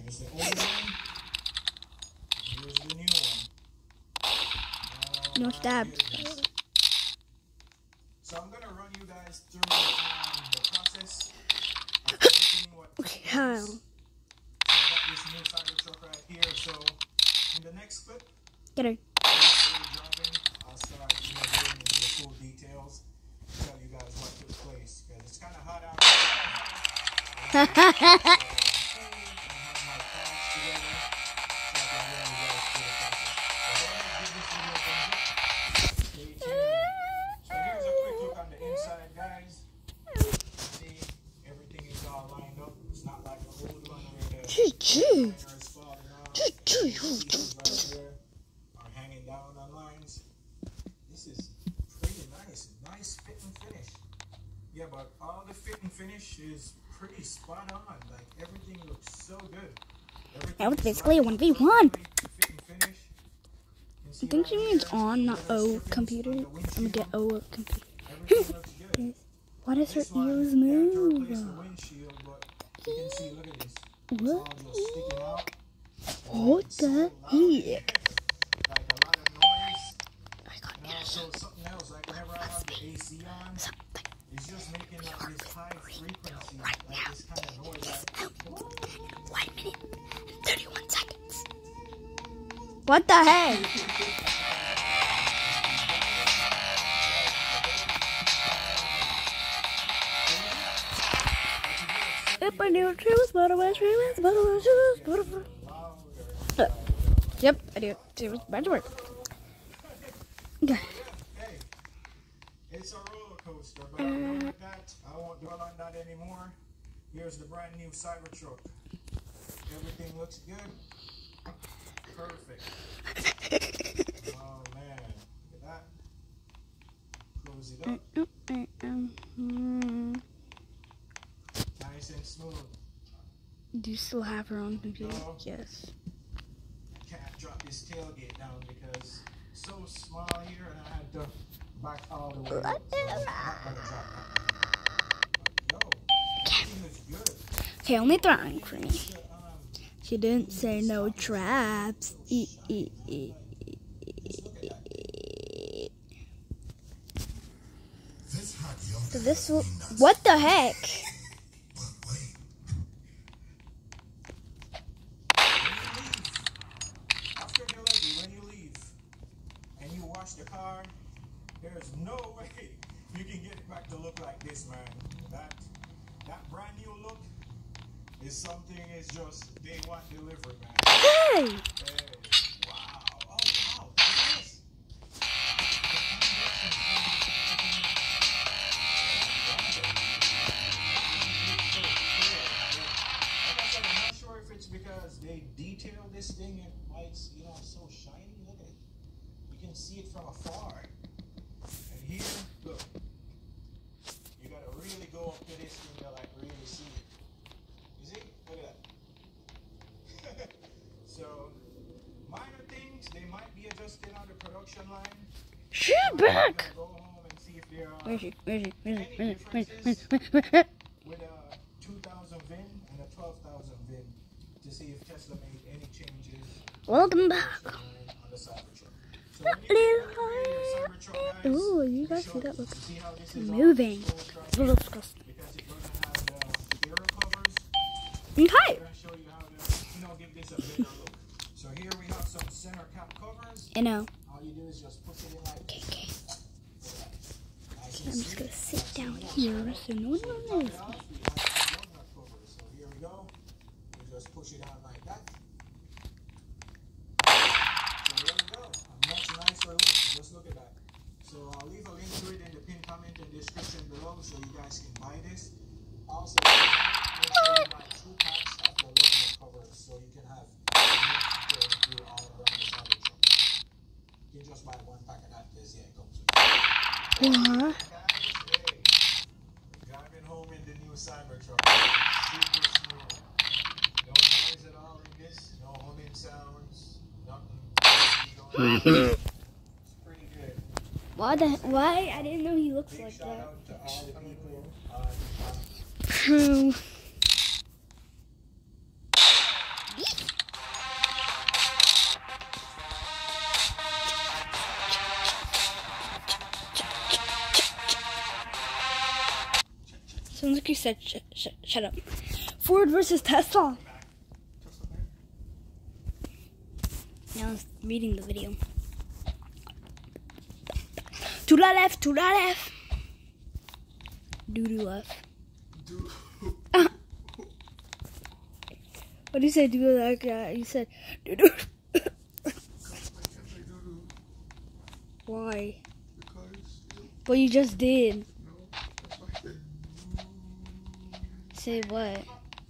Here's the old one. Here's the new one. No stabs. So I'm gonna run you guys through the process of everything what Okay. So I got this new Cybertruck right here. So in the next clip, Get her. I'll start going into the full details, tell you guys what took place because it's kind of hot out here. Are hanging down on lines. This is pretty nice fit and finish. Yeah, but all the fit and finish is pretty spot on. Like everything looks so good. That was basically a 1v1. Fit and finish. I think she means on, not O computer. I'm gonna get O computer. Everything looks good. Why does her This one, ears they had to move? replace the windshield, but you can see, look at this. It's What? all just sticking out. What the heck? Like a lot of noise. I got And also something else, like whenever I have the AC on, it's just making like this high frequency, like this kind of noise. Like, 1 minute and 31 seconds. What the heck? If I knew truth, but I was truth, but I was truth, but I was. Yep, I do. It was bad work. Okay. hey, it's a roller coaster, but I'm done with that. I won't dwell on that anymore. Here's the brand new Cybertruck. Everything looks good. Perfect. Oh man, look at that. Close it up. Nice and smooth. Do you still have her on computer? No. Yes. I can't drop this tailgate down because it's so small here and I had to back all the way up. So I'm not gonna drop that. But, everything is good. Okay, only throwing for me. The, She didn't say no traps. So this will, what the heck? After delivery, when you leave and you wash the car, there's no way you can get it back to look like this, man. That brand new look is something. It's just day one delivery, man. Hey! Hey, wow! Oh wow! Look at this. I'm not sure if it's because they detailed this thing and why it's so shiny. Look at it. You can see it from afar. And here, look. You gotta really go up to this thing to like really see it. You see? Look at that. So minor things they might be adjusted on the production line. She's back! Go home and see if there are Where is she? Where is she? Where is she? any Where is she? Where is differences she? Where is she? with a 2000 VIN and a 12,000 VIN to see if Tesla made any changes Welcome back. on the Cybertruck. So when you upgrade your Cybertruck, guys, Ooh, you be guys sure see that? to Look. see how this is all Moving. exposed right It's a here, little disgusting. because it's going to have the air covers. Okay. I'm going to show you how to give this a better look. So here we have some center cap covers. I know. All you do is just push it in like Okay, this. okay. Nice I'm and just gonna smooth. sit down here so no one Top knows. it off, we have some lug nut covers. So here we go. We just push it out like that. So there we go. A much nicer look. Just look at that. So I'll leave a link to it in the pinned comment and description below so you guys can buy this. Also, make sure you buy 2 packs of the lug nut covers so you can have enough to do all around the Cybertruck. You can just buy 1 pack of that because yeah, it comes with What? driving home in the new Cybertruck. Super smooth. No noise at all in this. No humming sounds. Nothing. It's pretty good. Why? I didn't know he looks Big like shout that. out to all the people on True. Yeah. Sounds like you said shut up. Ford versus Tesla. Now I was reading the video. To the left, to the left. Doo-doo left. What did you say? Do like that? You said doo-doo. Why? Well, you just did. Say what?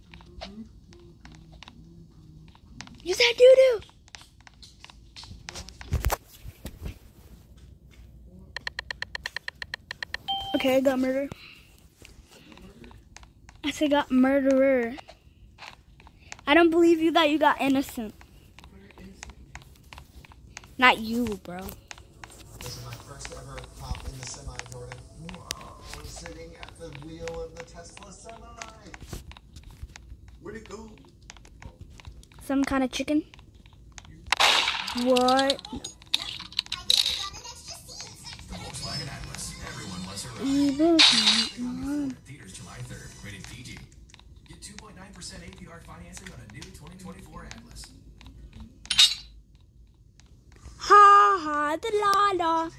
You said doo-doo. Okay, I got murder. I said got murderer. I don't believe you that you got innocent. Not you, bro. This is my first ever hop in the semi, Jordan. Whoa, sitting at the wheel of the Tesla semi. Where'd it go? Some kind of chicken? What? The Volkswagen Atlas. Everyone wants a ride. Evil. Theaters July 3rd. Rated PG. Get 2.9% APR financing on a new 2024 Atlas. Ha ha the la la.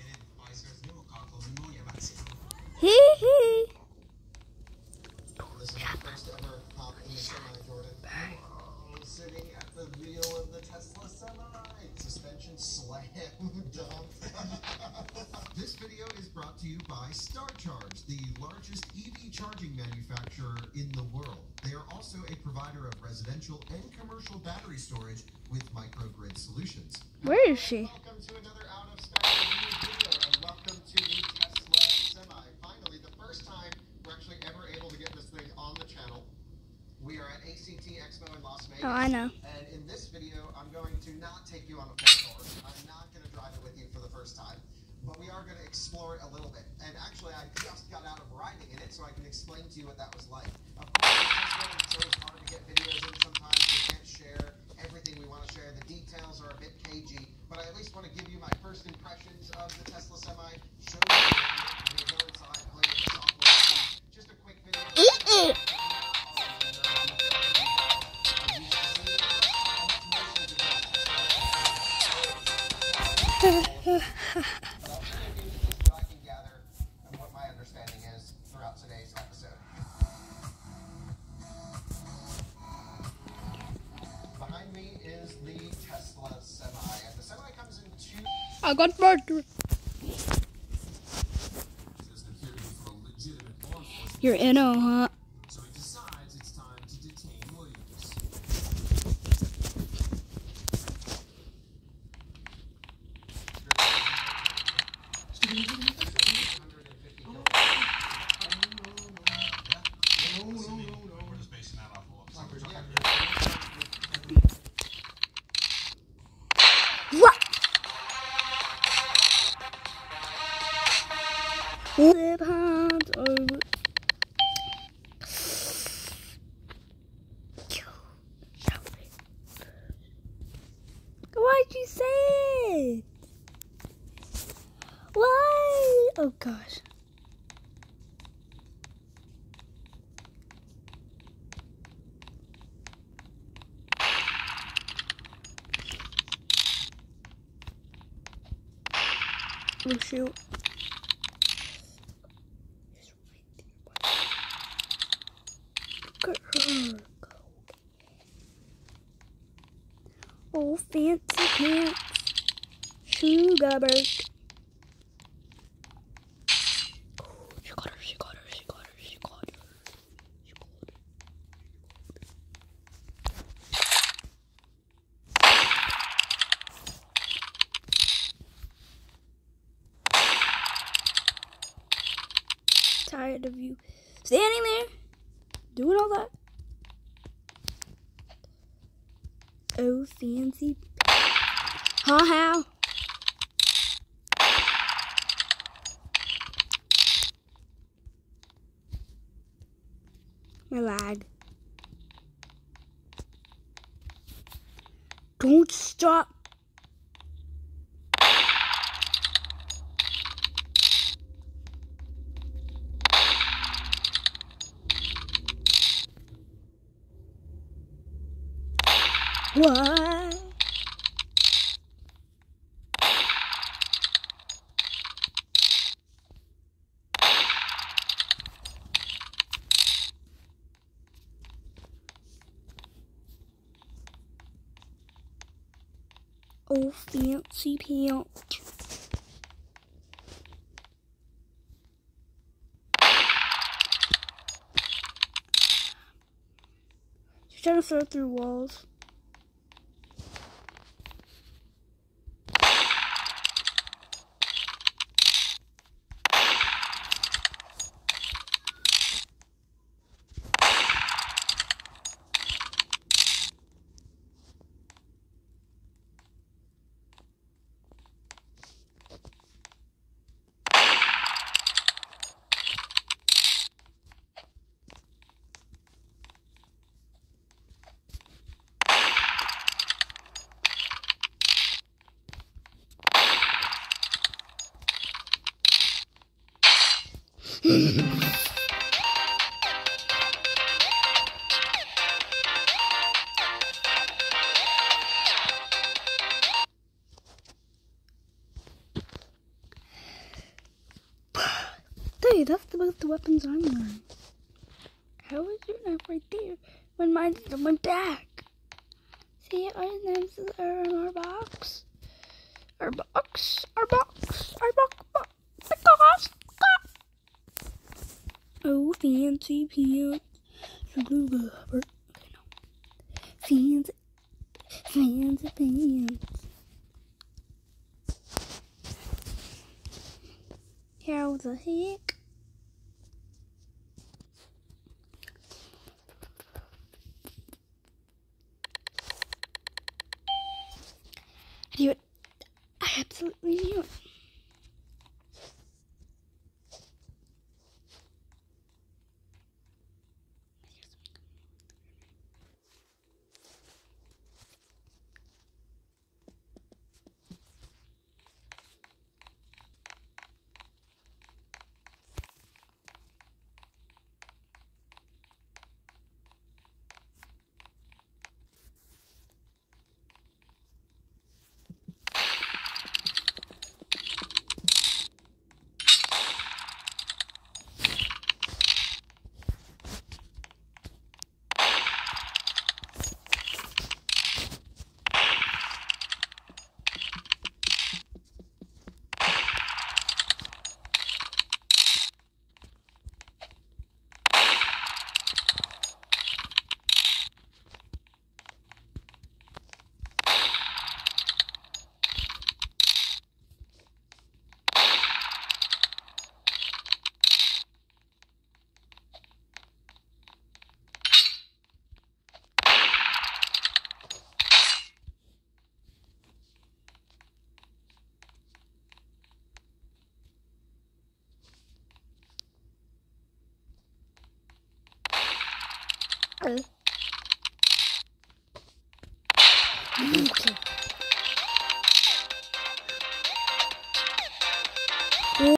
Hee hee. This is my first ever hop in the semi, Jordan. Whoa, sitting at the wheel of the Tesla semi. Suspension slam dunk. This video is brought to you by StarCharge, the largest EV charging manufacturer in the world. They are also a provider of residential and commercial battery storage with microgrid solutions. Where is she? Welcome to another Out of Spec review video, and welcome to the Tesla Semi. Finally, the first time we're actually ever able to get this thing on the channel. We are at ACT Expo in Las Vegas. Oh, I know. And in this video, I'm going to not take you on a full tour. I'm not going to drive it with you for the first time. But we are going to explore it a little bit. And actually, I just got out of riding in it, so I can explain to you what that was like. Of course, it's always hard to get videos in sometimes. We can't share everything we want to share. The details are a bit cagey. But I at least want to give you my first impressions of the Tesla Semi. Show you I'm going to go inside, play with the software. Just a quick video. What I can gather and what my understanding is throughout today's episode. Behind me is the Tesla Semi, and the Semi comes in two. I got murdered. You're in, huh? So he decides it's time to detain Williams. We're just basing that off of What? Lip hands over. Why'd you say it? Why? Oh gosh. Oh shoot. Look at her go. Oh, fancy pants. Sugar bird. She got her, she got her, she got her, she got her. She got her. Tired of you standing there, doing all that. Oh, fancy. Huh, how? My lag. Don't stop. What? Oh, fancy pants. She's trying to throw through walls. Dude, that's about the weapons I'm wearing. How is your knife right there when mine went back? See, our knives are in our box. Our box. Oh, fancy pants. Okay, no. Fancy pants. How the heck? I knew it. I absolutely knew it.